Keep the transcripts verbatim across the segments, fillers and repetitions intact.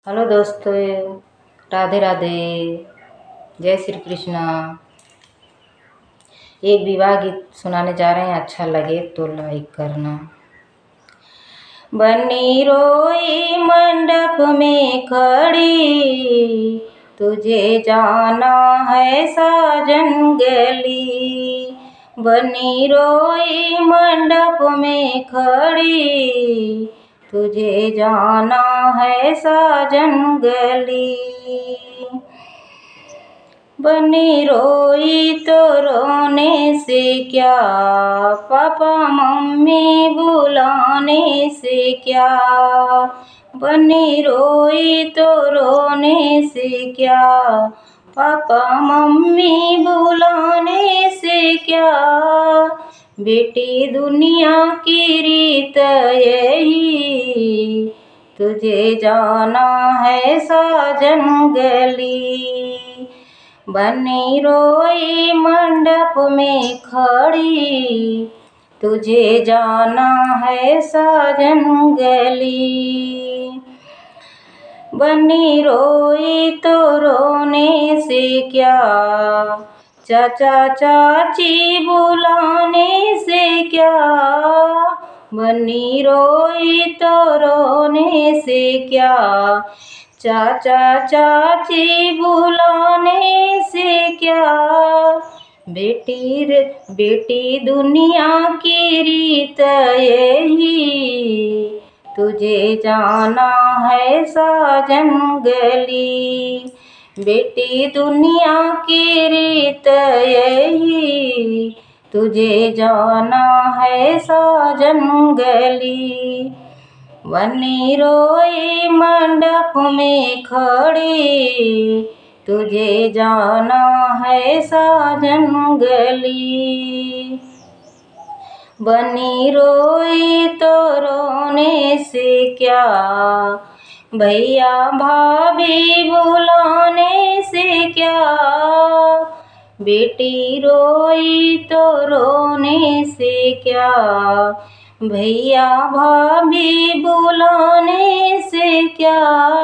Hello दोस्तों, राधे राधे, जय श्री कृष्णा। एक विवाह गीत सुनाने जा रहे हैं, अच्छा लगे तो लाइक करना। बनी रोई मंडप में खड़ी, तुझे जाना है साजन गली। बनी रोई मंडप में खड़ी, तुझे जाना है साजन गली। बनी रोई तो रोने से क्या, पापा मम्मी बुलाने से क्या। बनी रोई तो रोने से क्या, पापा मम्मी बुलाने से क्या। बेटी दुनिया की रीत यही, तुझे जाना है साजन गली। बनी रोई मंडप में खड़ी, तुझे जाना है साजन गली। बनी रोई तो रोने से क्या, चाचा चाची बुलाने से क्या। बनी रोई तो रोने से क्या, चाचा चाची बुलाने से क्या। बेटी रे बेटी दुनिया की रीत यही, तुझे जाना है साजन गली। बेटी दुनिया की रीत यही, तुझे जाना है साजन गली। बनी रोई मंडप में खड़ी, तुझे जाना है साजन गली। बनी रोई तो रोने से क्या, भैया भाभी बुलाने से क्या। बेटी रोई तो रोने से क्या, भैया भाभी बुलाने से क्या।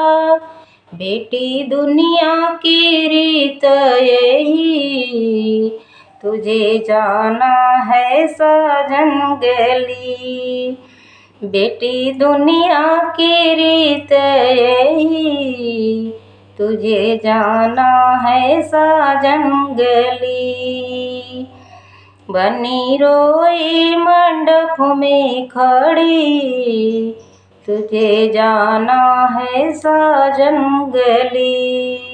बेटी दुनिया की रीत यही, तुझे जाना है साजन गली। बेटी दुनिया की रीत यही, तुझे जाना है साजन गली। बनी रोई मंडप में खड़ी, तुझे जाना है साजन गली।